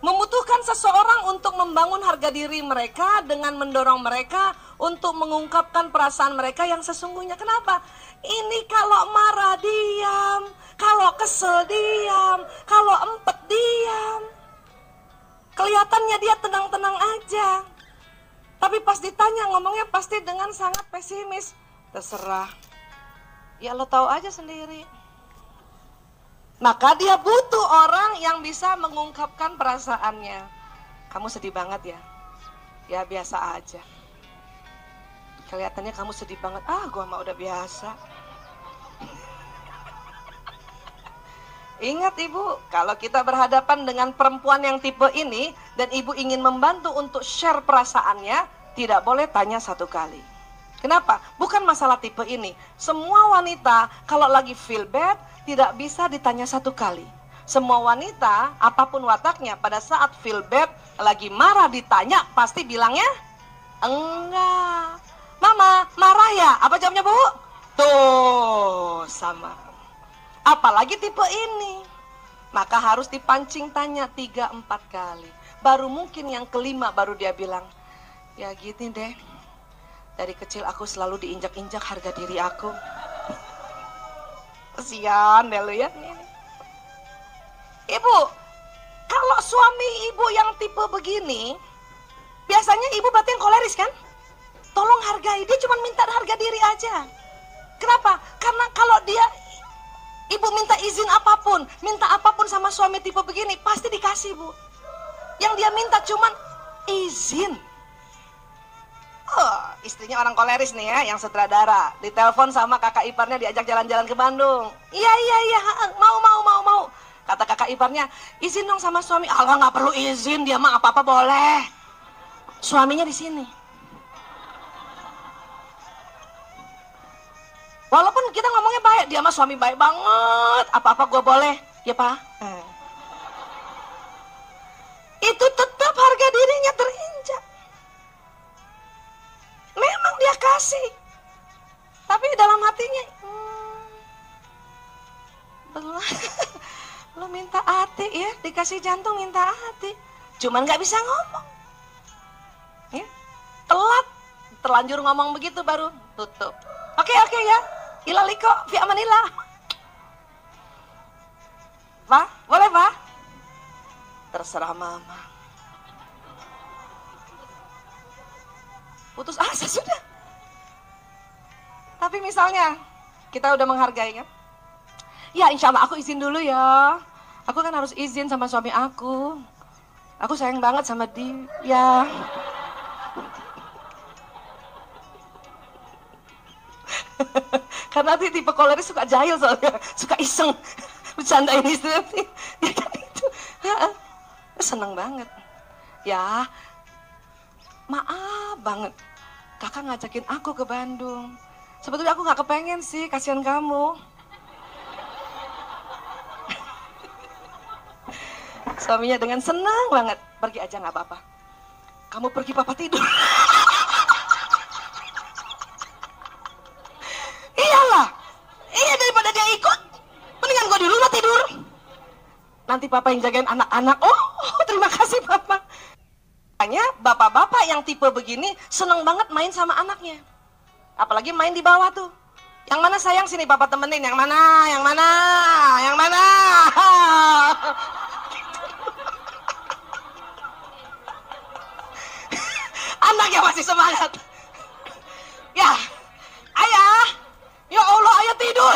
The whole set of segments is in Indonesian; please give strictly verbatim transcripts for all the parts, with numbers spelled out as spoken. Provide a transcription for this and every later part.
Membutuhkan seseorang untuk membangun harga diri mereka dengan mendorong mereka untuk mengungkapkan perasaan mereka yang sesungguhnya. Kenapa? Ini kalau marah diam, kalau kesel diam, kalau empet diam. Kelihatannya dia tenang-tenang aja. Tapi pas ditanya ngomongnya pasti dengan sangat pesimis. Terserah. Ya lo tahu aja sendiri. Maka dia butuh orang yang bisa mengungkapkan perasaannya. Kamu sedih banget ya? Ya biasa aja. Kelihatannya kamu sedih banget. Ah, gua mah udah biasa. Ingat ibu, kalau kita berhadapan dengan perempuan yang tipe ini dan ibu ingin membantu untuk share perasaannya, tidak boleh tanya satu kali. Kenapa? Bukan masalah tipe ini. Semua wanita kalau lagi feel bad tidak bisa ditanya satu kali. Semua wanita, apapun wataknya, pada saat feel bad, lagi marah ditanya, pasti bilangnya, enggak. Mama, marah ya? Apa jawabnya, Bu? Tuh, sama. Apalagi tipe ini. Maka harus dipancing tanya tiga empat kali. Baru mungkin yang kelima baru dia bilang, ya gini deh. Dari kecil aku selalu diinjak-injak harga diri aku. Kasihan deh lu ya. Ibu, kalau suami ibu yang tipe begini, biasanya ibu berarti yang koleris kan? Tolong hargai, dia cuma minta harga diri aja. Kenapa? Karena kalau dia, ibu minta izin apapun, minta apapun sama suami tipe begini, pasti dikasih bu. Yang dia minta cuma izin. Oh, istrinya orang koleris nih ya, yang sutradara. Ditelepon sama kakak iparnya, diajak jalan-jalan ke Bandung. Iya, iya, iya, mau, mau, mau, mau. Kata kakak iparnya, izin dong sama suami. Allah nggak perlu izin, dia mah apa-apa boleh. Suaminya di sini. Walaupun kita ngomongnya baik, dia mah suami baik banget. Apa-apa gue boleh, ya pak. Hmm. Itu tetap harga dirinya terinjak. Memang dia kasih, tapi dalam hatinya, hmm, belum. Lo minta hati ya, dikasih jantung minta hati, cuman nggak bisa ngomong. Ya, telat, terlanjur ngomong begitu baru tutup. Oke oke ya, ilaliko, fi amanillah. Pak, boleh pak? Terserah mama. Putus asa sudah. Tapi misalnya kita udah menghargai kan? Ya insya Allah aku izin dulu ya. Aku kan harus izin sama suami aku. Aku sayang banget sama dia. Karena dia tipe koleris suka jahil soalnya, suka iseng, bercanda ini sendiri. Ya kan itu, seneng banget. Ya. Maaf banget, kakak ngajakin aku ke Bandung. Sebetulnya aku gak kepengen sih, kasihan kamu. Suaminya dengan senang banget, pergi aja gak apa-apa. Kamu pergi papa tidur. Iyalah, iya daripada dia ikut, mendingan gue di rumah tidur. Nanti papa yang jagain anak-anak. Oh, terima kasih papa. Bapak-bapak yang tipe begini seneng banget main sama anaknya. Apalagi main di bawah tuh. Yang mana sayang sini papa temenin, yang mana, yang mana, yang mana. Anaknya masih semangat. Ya, ayah, ya Allah ayah tidur.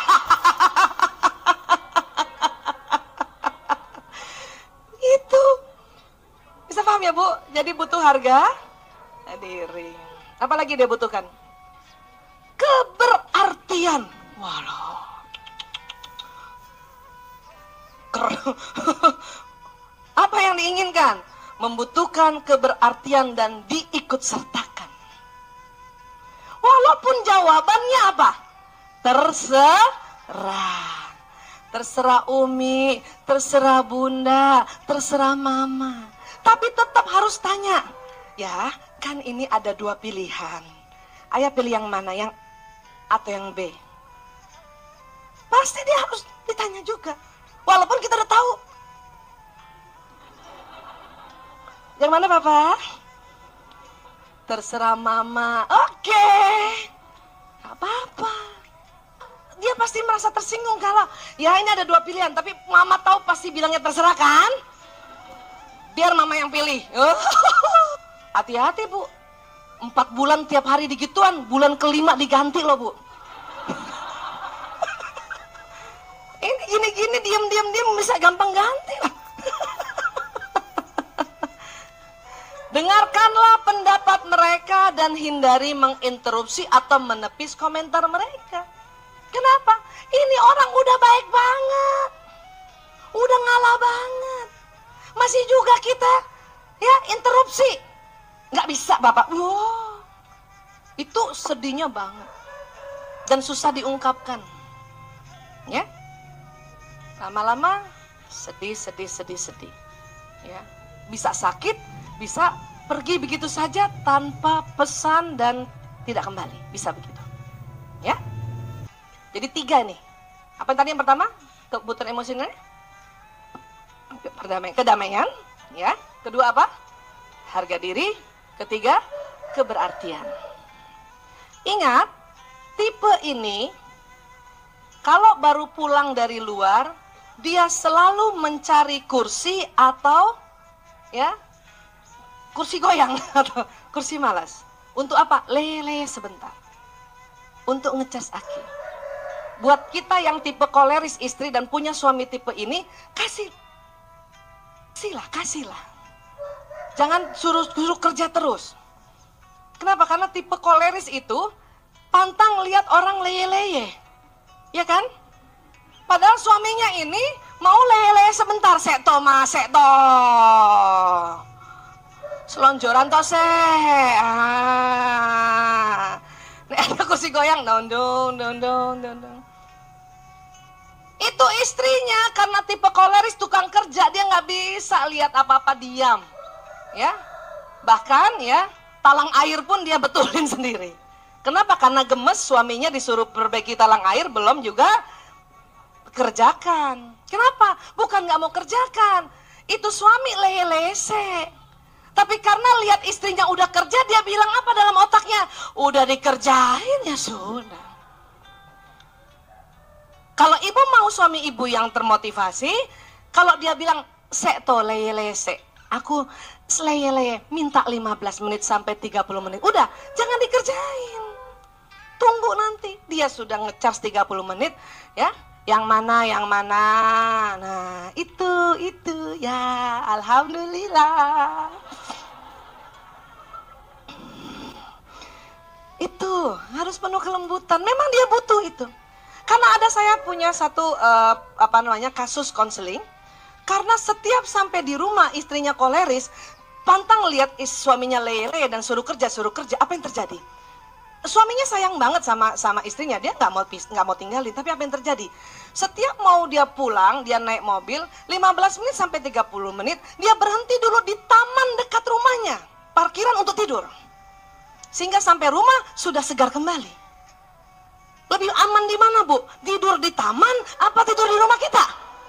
Itu. Bisa paham ya Bu? Jadi butuh harga diri. Apalagi dia butuhkan? Keberartian. Waduh. Apa yang diinginkan? Membutuhkan keberartian dan diikutsertakan. Walaupun jawabannya apa? Terserah. Terserah Umi, terserah Bunda, terserah Mama. Tapi tetap harus tanya, ya kan ini ada dua pilihan. Ayah pilih yang mana, yang A atau yang B? Pasti dia harus ditanya juga. Walaupun kita udah tahu. Yang mana Papa? Terserah Mama. Oke. Gak apa-apa. Dia pasti merasa tersinggung kalau ya ini ada dua pilihan, tapi Mama tahu pasti bilangnya terserah kan? Biar Mama yang pilih. Hati-hati Bu. Empat bulan tiap hari digituan, bulan kelima diganti loh Bu. Ini gini-gini diam-diam diam bisa gampang ganti lah. Dengarkanlah pendapat mereka dan hindari menginterupsi atau menepis komentar mereka. Kenapa? Ini orang udah baik banget. Udah ngalah banget. Masih juga kita ya interupsi. Nggak bisa Bapak. Wow. Itu sedihnya banget. Dan susah diungkapkan. Ya. Lama-lama sedih, sedih, sedih, sedih. Ya. Bisa sakit, bisa pergi begitu saja tanpa pesan dan tidak kembali. Bisa begitu. Ya. Jadi tiga nih. Apa yang tadi yang pertama? Kebutuhan emosional. Perdamaian, kedamaian. Ya. Kedua apa? Harga diri. Ketiga, keberartian. Ingat, tipe ini kalau baru pulang dari luar, dia selalu mencari kursi atau ya kursi goyang atau kursi malas. Untuk apa? Lele sebentar. Untuk ngecas aki. Buat kita yang tipe koleris istri dan punya suami tipe ini, kasih. Kasihlah, kasihlah. Jangan suruh, suruh kerja terus. Kenapa? Karena tipe koleris itu pantang lihat orang leye-leye. Ya kan? Padahal suaminya ini mau leye-leye sebentar, sekto mas, sekto. Selonjoran toh se. Ah. Nih ada kursi goyang, dong dong dong dong dong. Itu istrinya karena tipe koleris tukang kerja, dia nggak bisa lihat apa-apa, diam. Ya. Bahkan ya, talang air pun dia betulin sendiri. Kenapa? Karena gemes suaminya disuruh perbaiki talang air belum juga kerjakan. Kenapa? Bukan nggak mau kerjakan. Itu suami lele-lese. Tapi karena lihat istrinya udah kerja, dia bilang apa dalam otaknya? Udah dikerjain ya sudah. Kalau ibu mau suami ibu yang termotivasi, kalau dia bilang sekto lele-lese, aku seleye-leye minta lima belas menit sampai tiga puluh menit. Udah, jangan dikerjain. Tunggu nanti. Dia sudah ngecharge tiga puluh menit, ya. Yang mana, yang mana. Nah, itu, itu. Ya, alhamdulillah. Itu, harus penuh kelembutan. Memang dia butuh itu. Karena ada saya punya satu, uh, apa namanya, kasus konseling. Karena setiap sampai di rumah istrinya koleris, pantang lihat suaminya lele dan suruh kerja, suruh kerja. Apa yang terjadi? Suaminya sayang banget sama sama istrinya, dia nggak mau nggak mau tinggalin. Tapi apa yang terjadi? Setiap mau dia pulang, dia naik mobil, lima belas menit sampai tiga puluh menit, dia berhenti dulu di taman dekat rumahnya, parkiran untuk tidur. Sehingga sampai rumah sudah segar kembali. Lebih aman di mana, Bu? Tidur di taman apa tidur di rumah kita?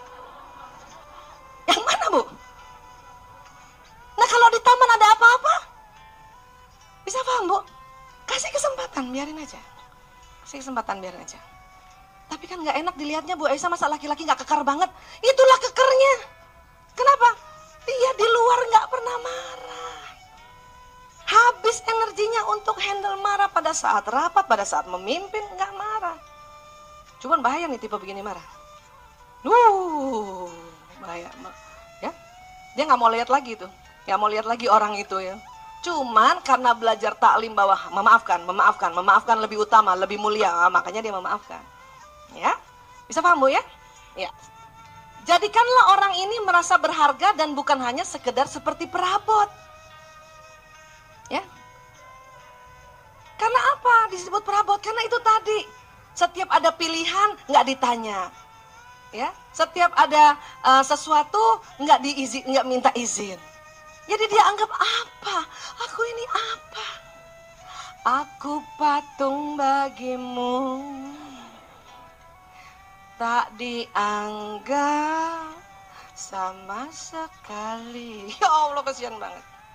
Yang mana, Bu? Nah, kalau di taman ada apa-apa, bisa paham, Bu? Kasih kesempatan, biarin aja. Kasih kesempatan, biarin aja. Tapi kan nggak enak dilihatnya, Bu Aisyah, masa laki-laki nggak kekar banget? Itulah kekernya. Kenapa? Dia di luar nggak pernah marah. Habis energinya untuk handle marah pada saat rapat, pada saat memimpin, nggak marah. Cuman bahaya nih tipe begini marah. Duh, bahaya. Ya, dia nggak mau lihat lagi tuh. Nggak mau lihat lagi orang itu ya. Cuman karena belajar taklim bahwa memaafkan, memaafkan, memaafkan lebih utama, lebih mulia, nah, makanya dia memaafkan. Ya, bisa paham Bu ya? Ya. Jadikanlah orang ini merasa berharga dan bukan hanya sekedar seperti perabot. Ya. Karena apa disebut perabot? Karena itu tadi, setiap ada pilihan nggak ditanya. Ya, setiap ada uh, sesuatu nggak diizin, nggak minta izin. Jadi dia anggap apa? Aku ini apa? Aku patung bagimu, tak dianggap sama sekali. Ya Allah, kasihan banget.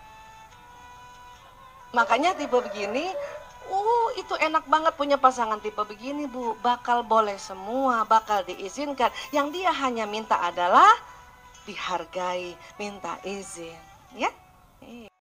Makanya tipe begini, uh itu enak banget punya pasangan tipe begini Bu, bakal boleh semua, bakal diizinkan. Yang dia hanya minta adalah dihargai, minta izin, ya. Iya.